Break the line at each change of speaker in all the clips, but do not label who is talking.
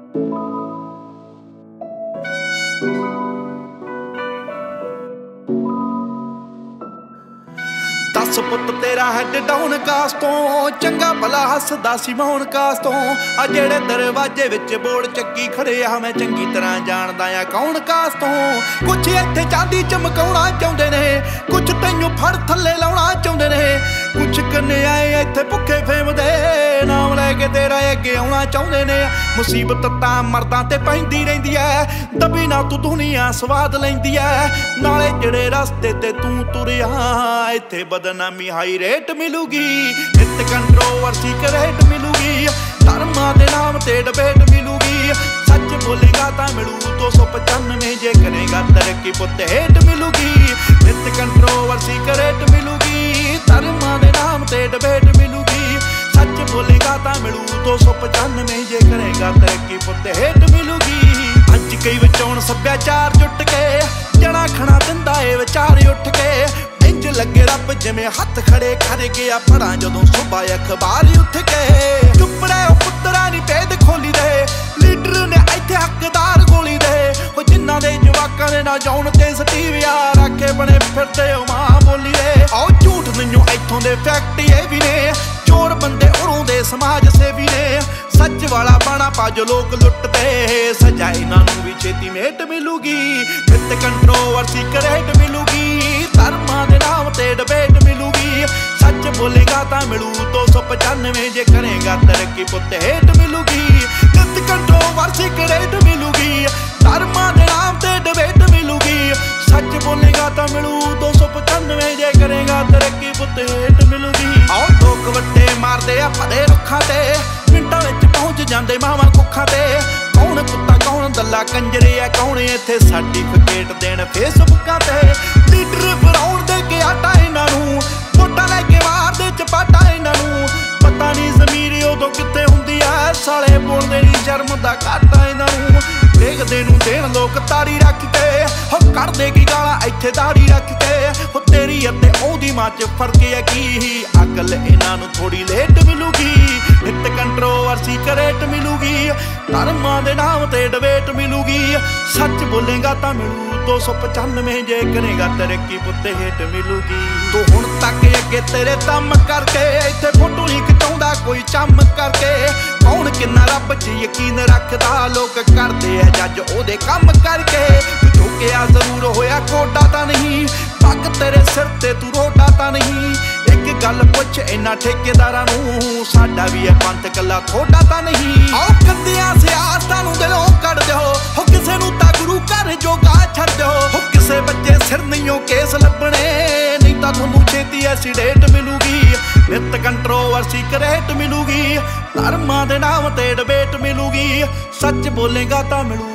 दस पुत तेरा हैड डाउन कास तो चंगा भला हसदा सी मौन कास तो आ जेड़े दरवाजे विच बोर्ड चक्की खड़े आ मैं चंगी तरह जानदा आ कौन कास तो कुछ इत्थे चांदी चमकाउणा चाहुंदे ने कुछ तैनूं फड़ थल्ले लाउणा चाहुंदे ने कुछ कन्याए इत्थे भुखे फेमदे नाम लैके तेरा अगे आउणा चाहुंदे ने मुसीबत तां मर्दां ते पैंदी रहिंदी ऐ दबी ना तू दुनिया स्वाद लैंदी ऐ नाले जेड़े रस्ते ते तू तुरिया इत्थे बदनामी हाई रेट मिलूगी नित कंट्रोवर्सी करेट मिलूगी धर्मां दे नाम ते डिबेट मिलूगी सच बोलेगा तां मिलू 295 जे करेगा तरक्की पुत हेट मिलूगी नित कंट्रोवर्सी करेट मिलूगी धर्मां दे नाम ते डिबेट मिलूगी सच बोलेगा तां मिलू 295 जे करेगा तरक्की पुत हेट मिलूगी अज कई विचौण सभ्याचार जुट के जणा खणा दिंदा ए विचार उठ के इंज लगे रब जिवें हथ खड़े कर गया पढ़ा जदों सुबह अखबार उठ के चुप रहो पुत्तरा नी भेद खोली दे लीडर ने इत्थे हकदार गोली दे ओ जिन्हां दे जवाकां ने ना जाउण ते सटीविया राखे बने फिरदे ओ मां बोली दे आओ झूठ नहीं इत्थों दे फैक्ट ये भी ने चोर बंदे उरों दे समाज सेवी ने सच वाला बाणा पा जो लोग लुटते सजा इन्हां नूं भी छेती मेट मिलूगी नित कंट्रोवर्सी करेट मिलूगी धर्मां दे नाम ते डिबेट मिलूगी सच बोलेगा तां मिलू 295 जे करेगा तरक्की पुत हेट मिलूगी नित कंट्रोवर्सी करेट मिलूगी धर्मां दे नाम ते डिबेट मिलूगी सच बोलेगा तां मिलू 295 जे करेगा तरक्की पुत हेट मिलूगी आओ लोग वट्टे मारदे आ फड़े रुखां ते मिंटां विच पहुंच जांदे मावां कुखां ते कौन कुत्ता कौन दल्ला कंजरे आ कौन इत्थे सर्टिफिकेट देण फेसबुकां ते लीडर फराउण दे के आटा इन्हां नूं वोटां लैके मार दे चपाटा इन्हां नूं पता नहीं ज़मीर उदों कित्थे हुंदी ऐ साले बोलदे नी शर्म दा घाटा इन्हां नूं देखदे नूं देण लोक ताड़ी रख के हो कढदे की गालां इत्थे दाड़ी रख के हो तेरी अते ओहदी मां च फर्क है की अकल इन्हां नूं थोड़ी लेट मिलूगी नित कंट्रोवर्सी करेट मिलूगी धर्मां दे नाम ते डिबेट मिलूगी सच बोलेगा तां मिलू 295 जे करेगा तरक्की पुत हेट मिलूगी तू हुण तक अगे तेरे दम करके इत्थे फोटो नहीं खिचाउंदा कोई चम करके कौन किन्ना रब च यकीन रखदा लोक करदे ऐ जज ओहदे कम करके तू झुकिया जरूर होया कोडा तां नहीं पग तेरे सिर ते तू रोडा तां नहीं एक गल पुछ इन्हां ठेकेदारां नूं साडा भी है पंथ कल्ला थोड़ा तां नहीं आओ कंदियां सियासतां नूं दिलों कढ दिओ हो किसे नूं तां गुरु घर जोगा छड्ड दिओ हो किसे बच्चे सिर नहीं केस लभणे नहीं तां तुहानूं छेती एसीडेट मिलूगी नित कंट्रोवर्सी करेट मिलूगी धर्मां दे नाम ते डिबेट मिलूगी सच बोलेगा तां मिलू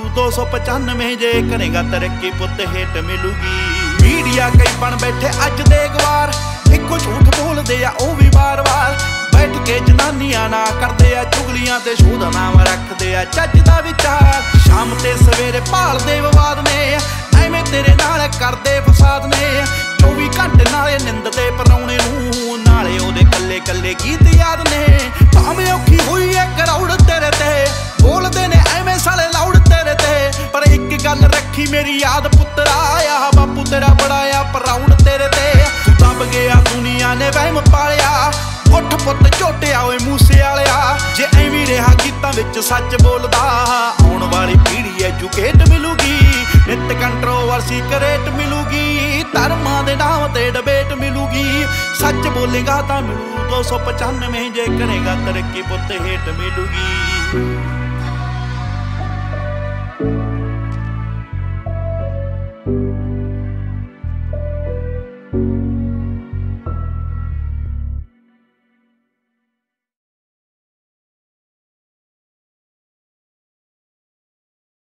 295 जे करेगा तरक्की पुत हेट मिलूगी मीडिया कई बन बैठे अज दे गवार इक्को झूठ बोलदे आ ओ भी बार बार बैठ के जनानियां ना करदे आ चुगलियां ते शोध नाम रखदे आ चज दा विचार शाम ते सवेरे भालदे विवाद ने एवें तेरे नाल करदे फसाद ने 24 घंटे नाले निंददे परौणे नूं नाले ओहदे कल्ले कल्ले गीत याद ने भावें औखी होई ऐ करौड़ तेरे ते बोलदे ने एवें साले लाउड तेरे ते पर एक गल रखी मेरी याद पुत्तरा आ बापू तेरा बड़ा आ प्राउड तेरे ते तू दब गया दुनिया ने वहम पालिया उठ पुत झोटिया ओए मूसे वालिया जे एवें रहा गीतां विच सच बोलदा आउण वाली पीढ़ी एजुकेट मिलूगी नित कंट्रोवर्सी करेट मिलूगी धर्मां दे नाम ते डिबेट मिलूगी सच बोलेगा तां मिलू 295 जे करेगा तरक्की पुत हेट मिलूगी।